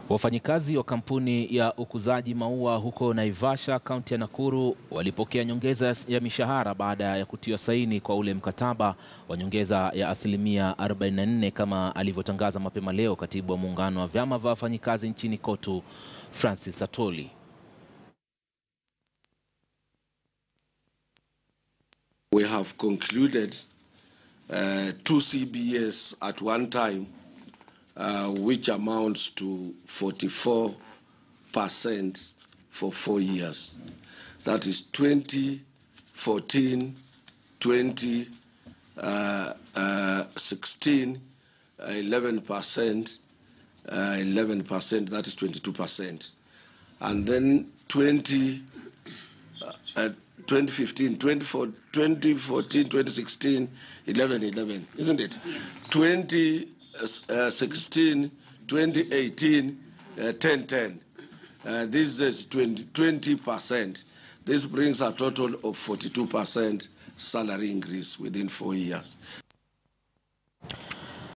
Wafanyikazi wa kampuni ya ukuzaji maua huko Naivasha, kaunti ya Nakuru, walipokea nyongeza ya mishahara baada ya kutiwa saini kwa ule mkataba wa nyongeza ya asilimia 44 kama alivyotangaza mapema leo katibu wa muungano wa vyama vya wafanyikazi nchini KOTU, Francis Atoli. We have concluded 2 CBAs at one time, which amounts to 44% for 4 years. That is 2014, 2016, 11%, 11%, that is 22%. And then 2015, 2014, 2016, 11, isn't it? 2016, 2018, 10. This is 20%. This brings a total of 42% salary increase within 4 years.